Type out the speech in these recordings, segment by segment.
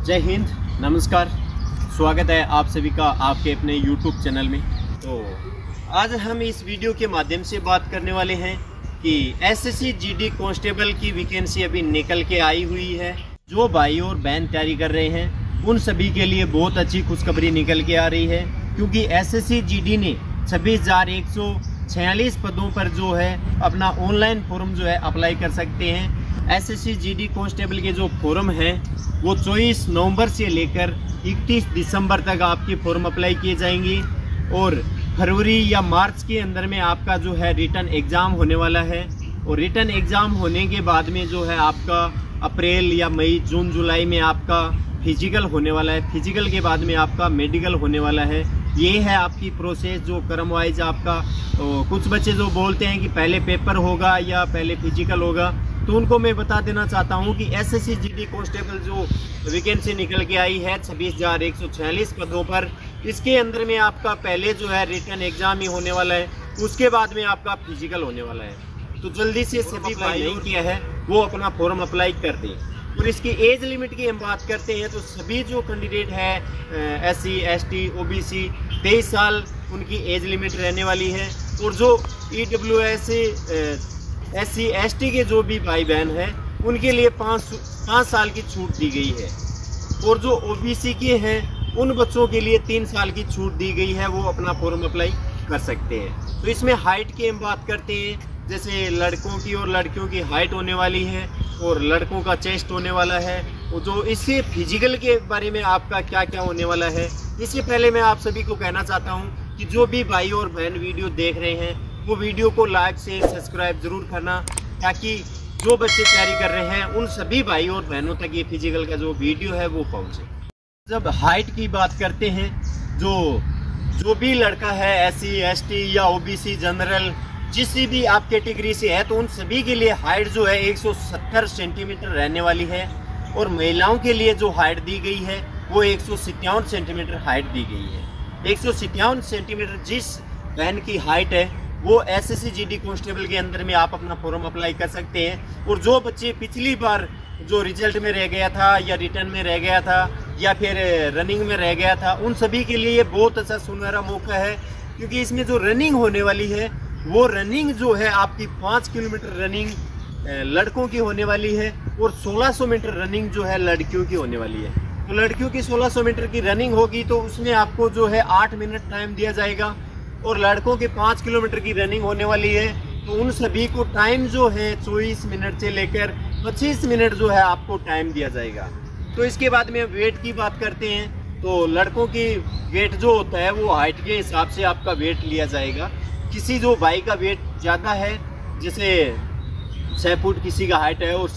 जय हिंद, नमस्कार। स्वागत है आप सभी का आपके अपने YouTube चैनल में। तो आज हम इस वीडियो के माध्यम से बात करने वाले हैं कि एसएससी जीडी कांस्टेबल की वैकेंसी अभी निकल के आई हुई है। जो भाई और बहन तैयारी कर रहे हैं उन सभी के लिए बहुत अच्छी खुशखबरी निकल के आ रही है, क्योंकि एसएससी जीडी ने 26,146 पदों पर जो है अपना ऑनलाइन फॉर्म जो है अप्लाई कर सकते हैं। एसएससी जीडी कांस्टेबल के जो फॉर्म हैं वो 24 नवंबर से लेकर 31 दिसंबर तक आपके फॉर्म अप्लाई किए जाएंगे और फरवरी या मार्च के अंदर में आपका जो है रिटन एग्ज़ाम होने वाला है। और रिटन एग्ज़ाम होने के बाद में जो है आपका अप्रैल या मई, जून, जुलाई में आपका फिजिकल होने वाला है। फिजिकल के बाद में आपका मेडिकल होने वाला है। ये है आपकी प्रोसेस जो क्रम वाइज आपका। तो कुछ बच्चे जो बोलते हैं कि पहले पेपर होगा या पहले फिजिकल होगा, तो उनको मैं बता देना चाहता हूं कि एसएससी जीडी कांस्टेबल जो वैकेंसी निकल के आई है 26,146 पदों पर, इसके अंदर में आपका पहले जो है रिटन एग्ज़ाम ही होने वाला है, उसके बाद में आपका फिजिकल होने वाला है। तो जल्दी से सभी भाई नहीं किया है वो अपना फॉर्म अप्लाई कर दें। और इसकी एज लिमिट की हम बात करते हैं तो सभी जो कैंडिडेट है SC, ST, OBC 23 साल उनकी एज लिमिट रहने वाली है। और जो EWS SC, ST के जो भी भाई बहन हैं उनके लिए 5 साल की छूट दी गई है। और जो OBC के हैं उन बच्चों के लिए 3 साल की छूट दी गई है, वो अपना फॉर्म अप्लाई कर सकते हैं। तो इसमें हाइट की हम बात करते हैं, जैसे लड़कों की और लड़कियों की हाइट होने वाली है और लड़कों का चेस्ट होने वाला है। और जो इससे फिजिकल के बारे में आपका क्या क्या होने वाला है, इससे पहले मैं आप सभी को कहना चाहता हूं कि जो भी भाई और बहन वीडियो देख रहे हैं वो वीडियो को लाइक से सब्सक्राइब ज़रूर करना, ताकि जो बच्चे तैयारी कर रहे हैं उन सभी भाई और बहनों तक ये फिजिकल का जो वीडियो है वो पहुँचे। जब हाइट की बात करते हैं, जो भी लड़का है SC, ST या OBC जनरल जिस भी आप कैटेगरी से है, तो उन सभी के लिए हाइट जो है 170 सेंटीमीटर रहने वाली है। और महिलाओं के लिए जो हाइट दी गई है वो 157 सेंटीमीटर हाइट दी गई है। 157 सेंटीमीटर जिस बहन की हाइट है वो एसएससी जीडी कांस्टेबल के अंदर में आप अपना फॉर्म अप्लाई कर सकते हैं। और जो बच्चे पिछली बार जो रिजल्ट में रह गया था या रिटर्न में रह गया था या फिर रनिंग में रह गया था, उन सभी के लिए ये बहुत अच्छा सुनहरा मौका है, क्योंकि इसमें जो रनिंग होने वाली है वो रनिंग जो है आपकी 5 किलोमीटर रनिंग लड़कों की होने वाली है और 1600 मीटर रनिंग जो है लड़कियों की होने वाली है। तो लड़कियों की 1600 मीटर की रनिंग होगी तो उसमें आपको जो है 8 मिनट टाइम दिया जाएगा। और लड़कों के 5 किलोमीटर की रनिंग होने वाली है तो उन सभी को टाइम जो है 24 मिनट से लेकर 25 मिनट जो है आपको टाइम दिया जाएगा। तो इसके बाद में वेट की बात करते हैं, तो लड़कों की वेट जो होता है वो हाइट के हिसाब से आपका वेट लिया जाएगा। किसी जो भाई का वेट ज़्यादा है, जैसे 6 फुट किसी का हाइट है और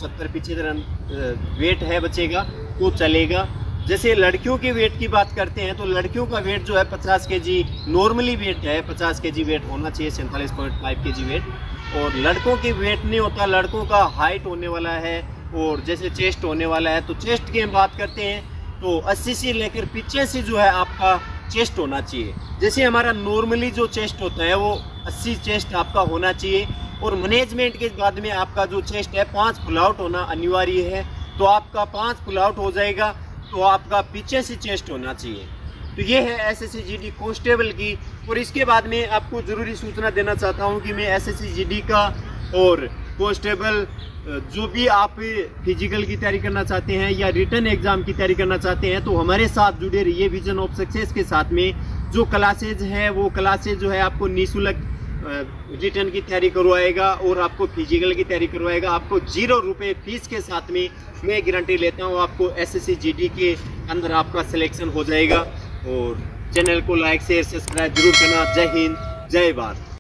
70-75 वेट है बच्चे का, तो चलेगा। जैसे लड़कियों के वेट की बात करते हैं तो लड़कियों का वेट जो है 50 kg नॉर्मली वेट है, 50 kg वेट होना चाहिए, 47.5 kg वेट। और लड़कों की वेट नहीं होता, लड़कों का हाइट होने वाला है और जैसे चेस्ट होने वाला है। तो चेस्ट की हम बात करते हैं तो 80 से लेकर 85 जो है आपका चेस्ट होना चाहिए। जैसे हमारा नॉर्मली जो चेस्ट होता है वो 80 चेस्ट आपका होना चाहिए। और मैनेजमेंट के बाद में आपका जो चेस्ट है 5 पुल आउट होना अनिवार्य है, तो आपका 5 पुल आउट हो जाएगा, तो आपका पीछे से चेस्ट होना चाहिए। तो ये है एसएससी जीडी कांस्टेबल की। और इसके बाद में आपको ज़रूरी सूचना देना चाहता हूँ कि मैं एसएससी जीडी का और कांस्टेबल जो भी आप फिजिकल की तैयारी करना चाहते हैं या रिटन एग्ज़ाम की तैयारी करना चाहते हैं तो हमारे साथ जुड़े रहिए। विजन ऑफ सक्सेस के साथ में जो क्लासेज है वो क्लासेज जो है आपको निःशुल्क रिटर्न की तैयारी करवाएगा और आपको फिजिकल की तैयारी करवाएगा। आपको 0 रुपये फीस के साथ में मैं गारंटी लेता हूँ आपको एसएससी जीडी के अंदर आपका सिलेक्शन हो जाएगा। और चैनल को लाइक शेयर सब्सक्राइब जरूर करना। जय हिंद, जय भारत।